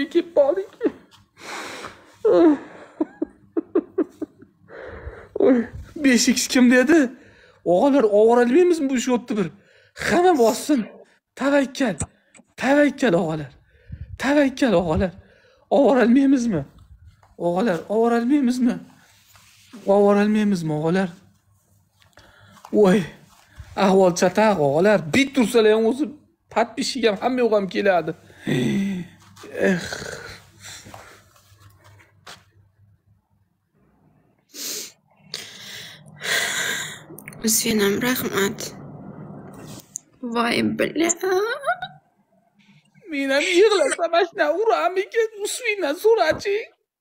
kelib qoldik. Oy, 5x kim dedi? O'g'illar ovoralaymiz bu ish o'tdi bir. Hamma bossin. Tavakkal. Tavakkal o'g'illar. Tavakkal o'g'illar. Ovoralmaymizmi? O'g'illar, ovoralmaymizmi? Ovoralmaymizmi o'g'illar? Voy. Ahvol chataq o'g'illar. Bit tursalar ham o'zi patpishiga ham hamma yo'q ham keladi. Usfinam rahmat. Voy billahi. Men ham yig'lasam ashna uramikin Usfindan so'rachi.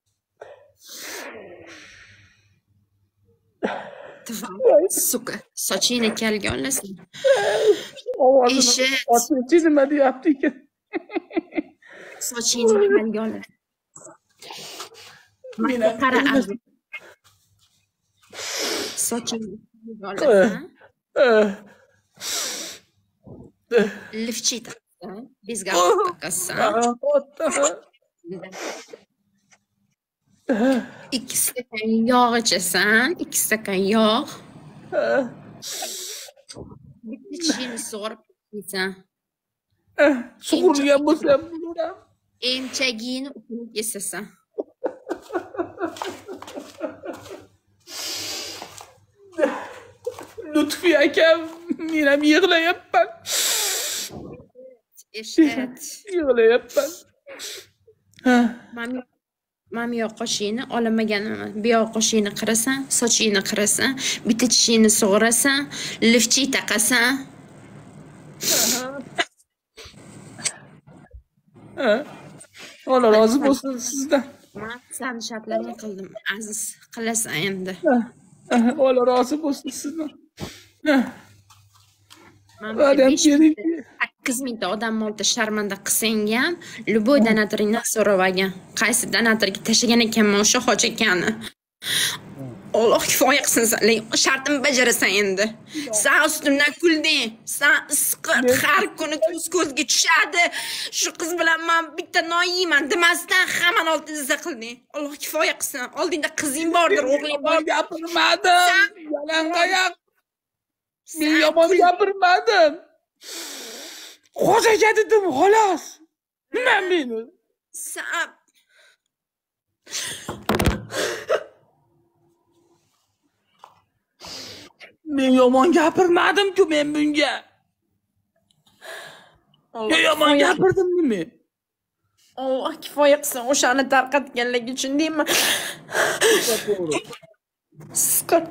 Suka, sochingni kelganlasin. Ovozini otchi nima deyapti ekan? Sochingni kelganlar. Menga qara aziz. Sochingni kelganlar. Lifchita. Bizga takasan. 2 stakan yog' ichasan, 2 stakan yog'. Bitta tishingni sug'urib yeysan. Sug'urgan bo'lsa ham bo'laram. Emchagingni uqib yesasan. Lutfi akam, men ham yig'layapman. Eshat. Yig'layapman. Mami yoq qoshingni olamaganman. Bu yoq qoshingni qirasan, sochingni qirasan, bitta tishingni sug'urasan, lifchi taqasan. Alloh rozi bo'lsin sizdan. Men seni shartlarni qildim, aziz. Qilasan endi. Alloh rozi bo'lsin sizdan. Mana 8 mingta odam oldi sharmanda qilsang ham, любой donatoringdan so'ravagan. Qaysi donatorga tashlagan ekanman o'sha hoji akani. Alloh kifoya qilsin senga. Shartimni bajarasan endi. Sen ustimdan kulding. Sen isqit har kuni ko'zga tushadi. Shu qiz bilan men bitta non yeyman demasdan hammani oldingizda qilding. Alloh kifoya qilsin. Oldingda qizing bordir, o'g'ling bor. Gapirmadim. Yalangoyoq. Men yomon gapirmadim. Xo'jaga dedim, xolos. Nima meni? Sap. Men yomon gapirmadim-ku men bunga. Yomon gapirdimmi men? Alloh kifoya qilsin, o'shani tarqatganligi uchun deyman. Sqat.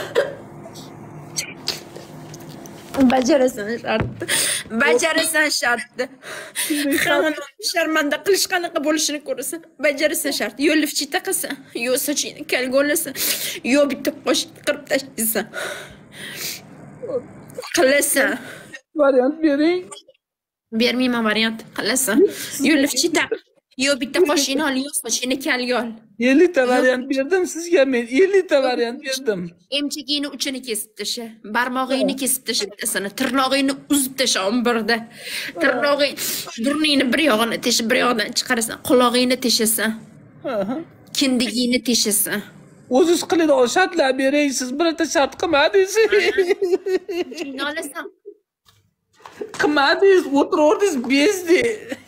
Bajarasan shartni. Bajarasan shartni. Hamma sharmanda qilish qanaqa bo'lishini ko'rasan. Bajarasan shart. Yo lifchi taqasan, yo sochingni kalgolasan, yo bitta qosh qirib tashlaysan. Qilasan. Variant bering. Bermayman variant. Qilasan. Yo lifchi taq, yo bitta qoshingni ol, yo sochingni kalgol. 50 ta variant berdim sizga men. 50 ta variant berdim. Emchagingni uchini kesib tasha, barmog'ingni kesib tasha, sana tirnog'ingni uzib tasha ombirda. Tirnog'ing, burningni bir yog'ini teshib, bir yog'dan chiqarasan, quloqingni teshasan. Kindigingni teshasan. O'zingiz qiladigan shartlar bering, siz birorta shart qilmadingiz. Chingni olasan. Qilmadingiz, o'tirdingiz bezdi.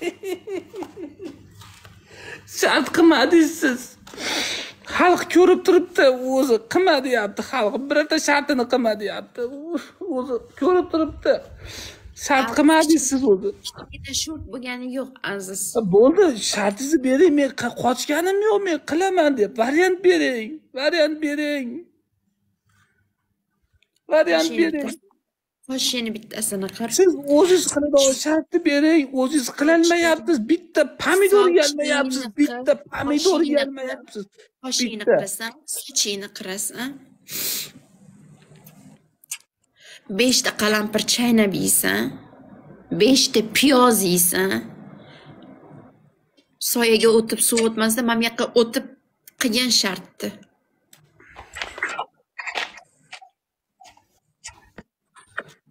Shart qilmadingiz siz. Xalq ko'rib turibdi, o'zi qilma deyapti xalq. Birorta shartini qilma deyapti. O'zi ko'rib turibdi. Shart qilmadingiz siz o'zi. Bitta shart bo'lgani yo'q, aziz. Bo'ldi, shartingizni bering, men qochganim yo'q, men qilaman deb. Variant bering. Variant bering. Variant bering. Qoshini bittasini qir. Siz o'zingiz qiladigan shartni bering, o'zingiz qilolmayapsiz. Bitta pomidor yeyolmayapsiz, bitta pomidor yeyolmayapsiz. Qoshingni qirasan, sochingni qirasan. 5 ta qalampir chaynab yeysan. 5 ta piyoz yeysan. Soyaga o'tib suv o'tmasdan mana bu yoqqa o'tib qilgan shartdi.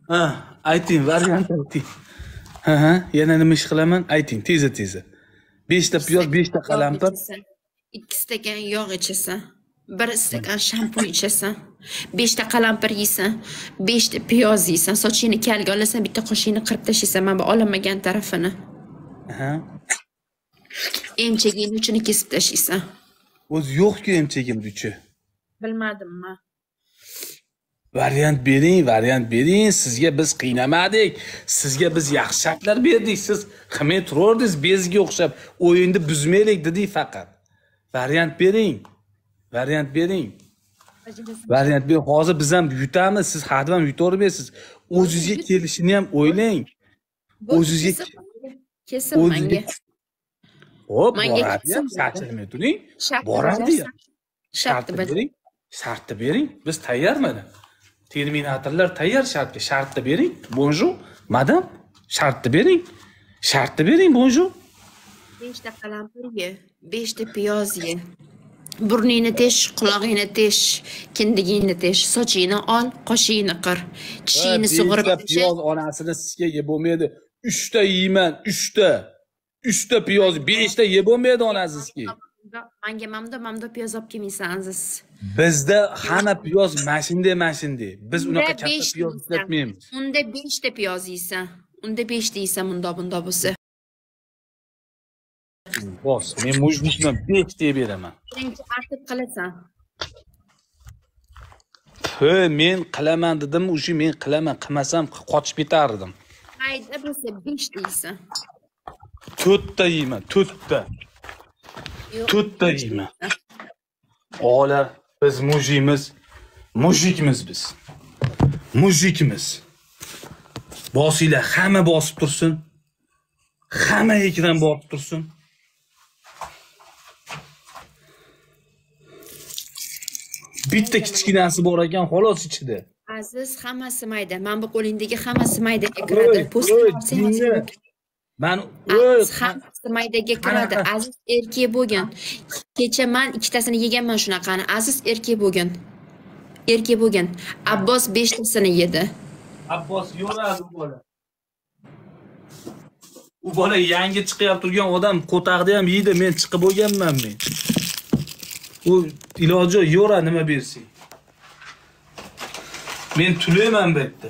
Ayting, variant ayting. Yana nima ish qilaman? Ayting, tez-tez. 5 ta piyoz, 5 ta qalampir. 2 stakan yog' ichasan. 1 stakan shampun ichasan. 5 ta qalampir yeysan. 5 ta piyoz yeysan. Sochingni kalga olasan, bitta qoshingni qirib tashlaysan. Mana bu olamagan tarafini. Aha. Emchagingni uchini kesib tashlaysan. O'zi yo'q-ku emchagimni uchi. Bilmadimmi? Variant bering. Sizga biz qiynamadik. Sizga biz yaxshi shartlar berdik. Siz qilmay turardingiz, bezga o'xshab o'yinni buzmaylik dedik faqat. Variant bering. Variant bering. Hozir biz ham yutamiz, siz hadam yutavermaysiz. O'zingizga kelishini ham o'ylang. O'zingizga kesin menga. Hop, boradi. Sachilmay turing. Boradi. Shartni bering. Biz tayyormiz. Terminatorlar tayyor shartga. Shartni bering. Bonjour, madam. Shartni bering. Bonjour. 5 ta qalampir ye, 5 ta piyoz ye. Burningni tish, qulog'ingni tish, kindigingni tish, sochingni ol, qoshingni qir. Tishingni sug'urib piyoz onasini sizga yeb bo'lmaydi. 3 ta yeyman, 3 ta. 3 ta piyoz, 5 ta yeb bo'lmaydi onasizki. Menga mamda piyoz olib kelmaysan siz. Bizda hamma piyoz mashinda. Biz unaqa katta piyoz ishlatmaymiz. Unda 5 ta piyoz yeysan. Unda 5 ta yeysan bunda bo'lsa. Bos, men mujnikman 5 ta beraman. Birinchi artib qilasan. Men qilaman dedim, o'sha men qilaman, qilmasam qochib ketardim. Mayda bo'lsa 5 ta yeysan. 4 ta yeyman, 4 ta. 4 ta yeyman. O'g'lar, biz mujikmiz biz. Mujikmiz. Bosinglar, hamma bosib tursin. Hamma ekran bosib tursin. Bitta kichkinasi bor ekan, xolos ichida. Aziz, hammasi mayda. Men bu qo'lingdagi hammasi maydaga kiradi. Po'stingiz Men hammasi maydaga kiradi. Aziz erkak bo'lgan. Kecha men ikkitasini yeganman shunaqani. Aziz erkak bo'lgan. Abbos 5 tasini yedi. Abbos yo'radi u bola. U bola yangi chiqib turgan odam qo'taqda ham yeydi. Men chiqib bo'lganman men. U iloji yo'ra nima bersang. Men tulayman bu yerda.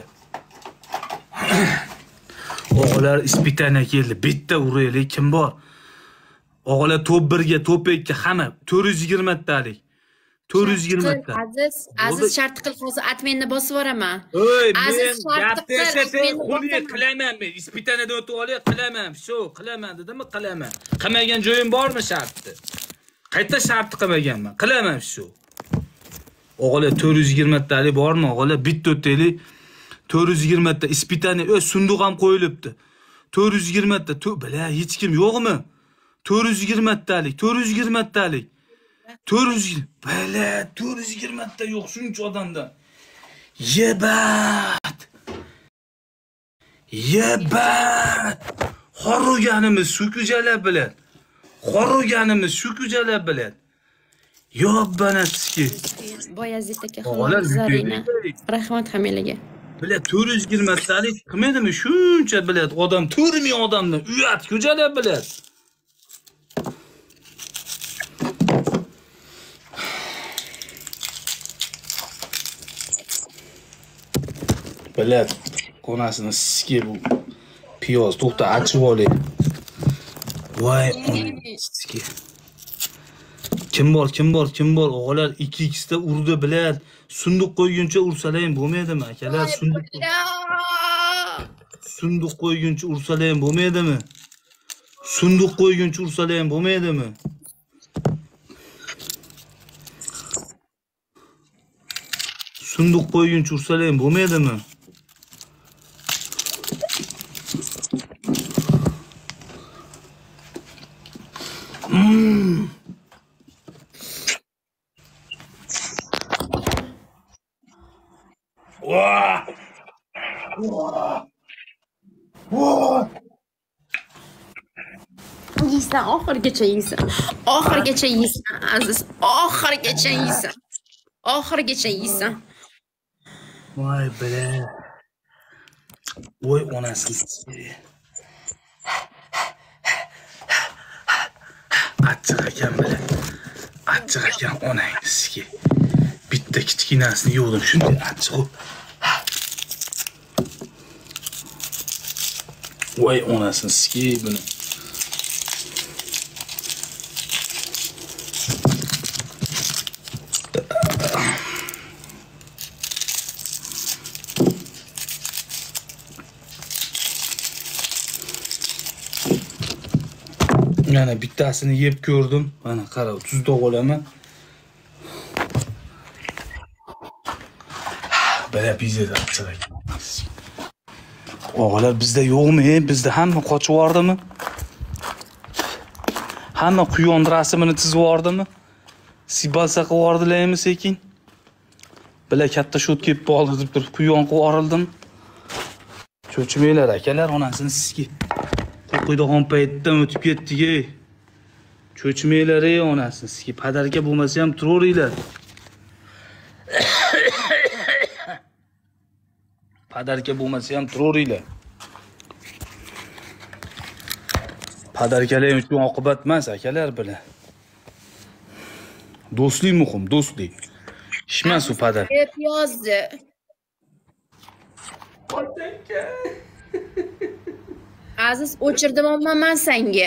O'g'lar ispitaniya keldi. Bitta uraylik kim bor? O'g'lar top 1ga, top 2ga hamma 420 talik. 420 ta. Aziz shart qil, hozir atmenni bosib yuboraman. Aziz shart qil, qilaman men. Ispitaniyadan o'tib olay, qilaman. Shu, qilaman dedimmi? Qilaman. Qilmagan joyim bormi shartni? Qayta shartni qilmaganman. Qilaman shu. O'g'lar 420 talik bormi? O'g'lar bitta o'taylik. 420 ta ispitaniya, sunduq ham qo'yilibdi. 420 ta. Bila hech kim yo'qmi? 420 talik, 420 talik. 420. Bila 420 ta yo'q shuncha odamda. Yebat. Xorganimiz shu kujalar bilan. Yo'q banatski. Boyazid aka xaloslaringni. Rahmat hamilaga. Bila 420 talik qilmaydimi? Shuncha biladi odam, 4000 odamni uyat kujalar biladi. Biladi. Konasini siski bu piyoz to'xta achib olay. Voy, siski. Kim bor? O'g'lar 2x ta urdi bilad. Sunduq qo'yguncha ursalaring bo'lmaydimi, akalar? Sunduq qo'yguncha ursalaring bo'lmaydimi? Sunduq qo'yguncha ursalaring bo'lmaydimi? Sunduq qo'yguncha ursalaring bo'lmaydimi? Yeysan, oxirigacha yeysan. Aziz, oxirigacha yeysan. Voy bila. Voy onasi. Achchiq ekan bile. Achchiq ekan onangizga. Bitta kichkinasini yo'ldim, shunday achchiq. Voy onasizki buni. Yana bittasini yeb ko'rdim. Mana qara, tuzda olaman. Bela bizda achchiq. O'g'lar bizda yo'qmi? Bizda hamma qochib yubordimi? Hamma quyon rasmini chizib yubordimi? Sibalsa qilib yubordilarmi sekin? Bela katta shot kelib qoldi deb turib quyon qilib yuborildim. Cho'chimanglar akalar, onasini sizga. Qo'ydigan paytdan o'tib ketdik-ey. Cho'chimanglar ey onasini sizga. Padarga bo'lmasa ham turaveringlar. Padarga bo'lmasa ham turaveringlar. Padarkalar uchun oqibat emas akalar bilan. Do'stlik muhim, do'stlik. Ishmas u padar. Deb yozdi. Aziz o'chirdim olmaman senga.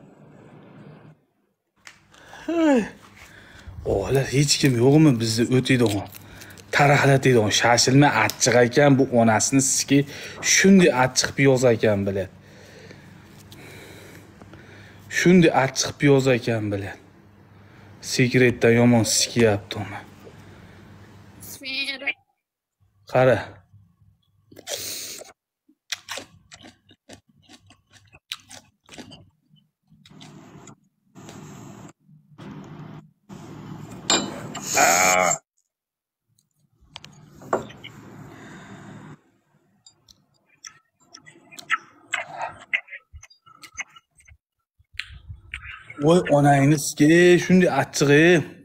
O'g'lar hech kim yo'qmi bizni o'taydigan? Taraqlatadigan, shashilma achchiq ekan bu onasini sizga shunday achchiq piyoz ekan bilan. Shunday achchiq piyoz ekan bilan. Sekretdan yomon sikyapti ona. Qara. Voy onangizga shunday achchiq-ey.